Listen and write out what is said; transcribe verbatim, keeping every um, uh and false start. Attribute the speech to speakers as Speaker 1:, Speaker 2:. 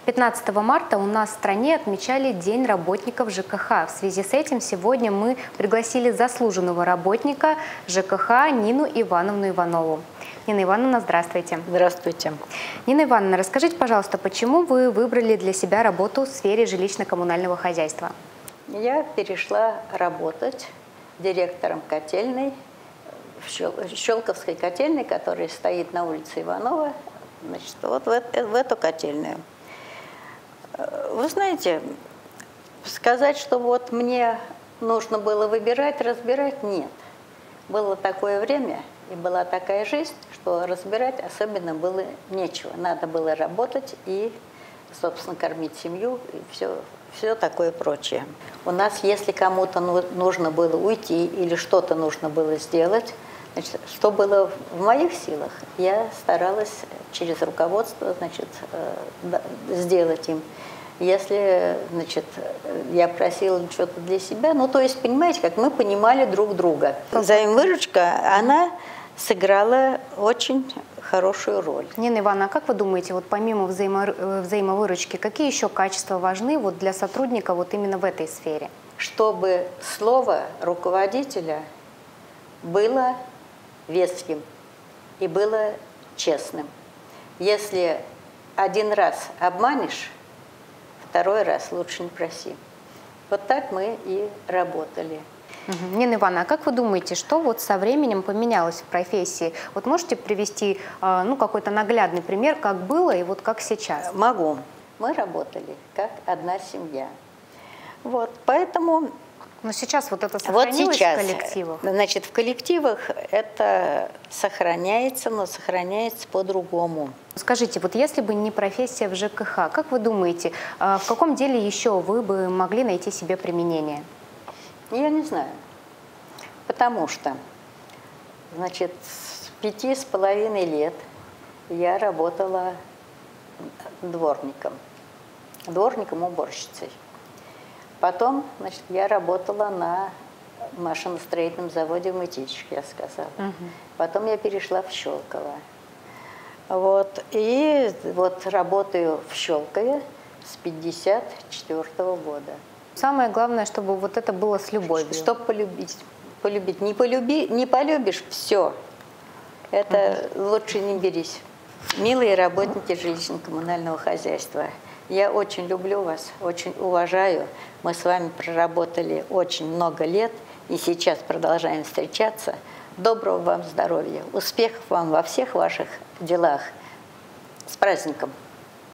Speaker 1: пятнадцатого марта у нас в стране отмечали День работников ЖКХ. В связи с этим сегодня мы пригласили заслуженного работника ЖКХ Нину Ивановну Иванову. Нина Ивановна, здравствуйте.
Speaker 2: Здравствуйте.
Speaker 1: Нина Ивановна, расскажите, пожалуйста, почему вы выбрали для себя работу в сфере жилищно-коммунального хозяйства?
Speaker 2: Я перешла работать директором котельной, в Щелковской котельной, которая стоит на улице Иванова, значит, вот в, в эту котельную. Вы знаете, сказать, что вот мне нужно было выбирать, разбирать, нет. Было такое время и была такая жизнь, что разбирать особенно было нечего. Надо было работать и, собственно, кормить семью и все, все такое прочее. У нас, если кому-то нужно было уйти или что-то нужно было сделать, значит, что было в моих силах, я старалась через руководство, значит, сделать им. Если, значит, я просила что-то для себя, ну, то есть, понимаете, как мы понимали друг друга. Взаимовыручка, она сыграла очень хорошую роль.
Speaker 1: Нина Ивановна, а как вы думаете, вот помимо взаимо взаимовыручки, какие еще качества важны вот для сотрудника вот именно в этой сфере?
Speaker 2: Чтобы слово руководителя было веским и было честным. Если один раз обманешь, второй раз лучше не проси. Вот так мы и работали.
Speaker 1: Угу. Нина Ивановна, а как вы думаете, что вот со временем поменялось в профессии? Вот можете привести ну, какой-то наглядный пример, как было и вот как сейчас?
Speaker 2: Могу. Мы работали как одна семья. Вот, поэтому...
Speaker 1: Но сейчас вот это сохранилось
Speaker 2: вот сейчас,
Speaker 1: в коллективах?
Speaker 2: Значит, в коллективах это сохраняется, но сохраняется по-другому.
Speaker 1: Скажите, вот если бы не профессия в ЖКХ, как вы думаете, в каком деле еще вы бы могли найти себе применение?
Speaker 2: Я не знаю. Потому что, значит, с пяти с половиной лет я работала дворником, дворником-уборщицей. Потом, значит, я работала на машиностроительном заводе в Мытищах, я сказала. Угу. Потом я перешла в Щелково. Вот. И вот работаю в Щелкове с пятьдесят четвёртого года.
Speaker 1: Самое главное, чтобы вот это было с любовью.
Speaker 2: Чтобы полюбить. Полюбить. Не, полюби, не полюбишь, все. Это угу. лучше не берись. Милые работники жилищно-коммунального хозяйства, я очень люблю вас, очень уважаю. Мы с вами проработали очень много лет и сейчас продолжаем встречаться. Доброго вам здоровья, успехов вам во всех ваших делах. С праздником!